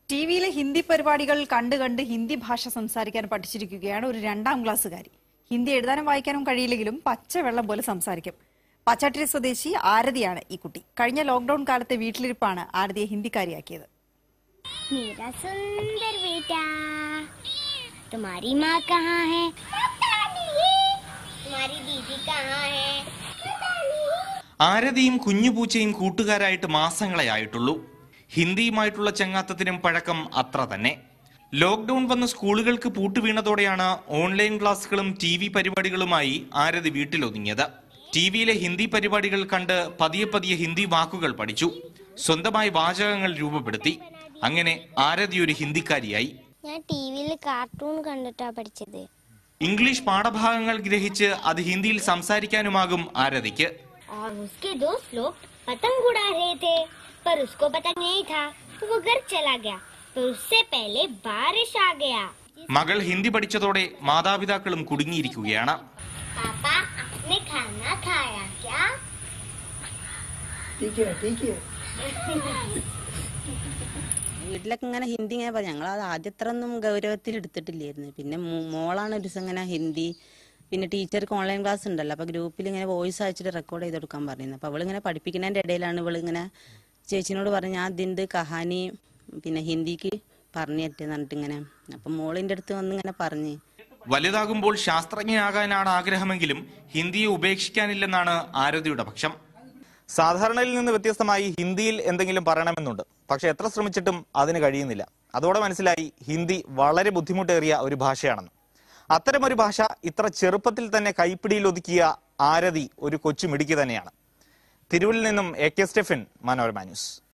ടിവിയിലെ ഹിന്ദി പരിപാടികൾ കണ്ട് ഹിന്ദി ഭാഷ സംസാരിക്കാൻ പഠിച്ചിരിക്കുകയാണ് ഒരു 2ാം ക്ലാസ്സുകാരി. ഹിന്ദി എഴുതാനും വായിക്കാനും കഴിയില്ലെങ്കിലും പച്ചവെള്ളം പോലെ സംസാരിക്കും. പച്ചാട്ടിരി സ്വദേശി ആരതിയാണ് ഈ കുട്ടി. കഴിഞ്ഞ ലോക്ക്ഡൌൺ കാലത്തെ വീട്ടിലിരിപ്പാണ് ആരതിയെ ഹിന്ദിക്കാരിയാക്കിയത്. ആരതിയും കുഞ്ഞുപൂച്ചയും കൂട്ടുകാരായിട്ട് മാസങ്ങളെ ആയിട്ടുള്ളൂ. ഹിന്ദിയുമായിട്ടുള്ള ചങ്ങാത്തത്തിനും പഴക്കം അത്ര തന്നെ. ലോക്ക്ഡൌൺ വന്ന് സ്കൂളുകൾക്ക് പൂട്ടുവീണതോടെയാണ് ഓൺലൈൻ ക്ലാസുകളും TV പരിപാടികളുമായി ആരതി വീട്ടിലൊതുങ്ങിയത്. TVയിലെ ഹിന്ദി പരിപാടികൾ കണ്ട് പതിയെ ഹിന്ദി വാക്കുകൾ പഠിച്ചു. സ്വന്തമായി വാചകങ്ങൾ രൂപപ്പെടുത്തി. അങ്ങനെ ആരതി ഒരു ഹിന്ദിക്കാരിയായി. ഞാൻ ടിവിയിൽ കാർട്ടൂൺ കണ്ടിട്ടാ പഠിച്ചത്. ഇംഗ്ലീഷ് പാഠഭാഗങ്ങൾ ഗ്രഹിച്ച് അത് ഹിന്ദിയിൽ സംസാരിക്കാനുമാകും ആരതിക്ക്. और उसके दोस्त लोग पतंग उड़ा रहे थे, पर उसको पता नहीं था तो वो घर चला गया. तो उससे पहले बारिश आ गया. മകൾ ഹിന്ദി പഠിച്ചതോടെ മാതാപിതാക്കളും കുടുങ്ങിയിരിക്കുകയാണ്. पापा आपने खाना खाया क्या? ठीक है. വീട്ടിലൊക്കെ ഇങ്ങനെ ഹിന്ദി ഇങ്ങനെ പറയാം. ഞങ്ങൾ അത് ആദ്യത്രയൊന്നും ഗൗരവത്തിൽ എടുത്തിട്ടില്ലായിരുന്നു. പിന്നെ മോളാണ് ഒരു ദിവസം ഇങ്ങനെ ഹിന്ദി, പിന്നെ ടീച്ചർക്ക് ഓൺലൈൻ ക്ലാസ് ഉണ്ടല്ലോ, അപ്പോൾ ഗ്രൂപ്പിൽ ഇങ്ങനെ വോയിസ് അയച്ചിട്ട് റെക്കോർഡ് ചെയ്ത് കൊടുക്കാൻ പറയുന്നത്. അപ്പോൾ അവളിങ്ങനെ പഠിപ്പിക്കുന്നതിൻ്റെ ഇടയിലാണ് ഇവളിങ്ങനെ ചേച്ചിനോട് പറഞ്ഞ് ഞാൻ ഇതിൻ്റെ കഹാനി പിന്നെ ഹിന്ദിക്ക് പറഞ്ഞു തരട്ടെന്ന് പറഞ്ഞിട്ട് ഇങ്ങനെ. അപ്പം മോളിൻ്റെ അടുത്ത് വന്ന് ഇങ്ങനെ പറഞ്ഞ്. വലുതാകുമ്പോൾ ശാസ്ത്രജ്ഞനാകാനാണ് ആഗ്രഹമെങ്കിലും ഹിന്ദിയെ ഉപേക്ഷിക്കാനില്ലെന്നാണ് ആരതിയുടെ പക്ഷം. സാധാരണയിൽ നിന്ന് വ്യത്യസ്തമായി ഹിന്ദിയിൽ എന്തെങ്കിലും പറയണമെന്നുണ്ട്. പക്ഷെ എത്ര ശ്രമിച്ചിട്ടും അതിന് കഴിയുന്നില്ല. അതോടെ മനസ്സിലായി ഹിന്ദി വളരെ ബുദ്ധിമുട്ടേറിയ ഒരു ഭാഷയാണെന്ന്. അത്തരമൊരു ഭാഷ ഇത്ര ചെറുപ്പത്തിൽ തന്നെ കൈപ്പിടിയിൽ ഒതുക്കിയ ആരതി ഒരു കൊച്ചു മിടുക്കി തന്നെയാണ്. തിരുവിൽ നിന്നും AK സ്റ്റെഫൻ, മനോരമ ന്യൂസ്.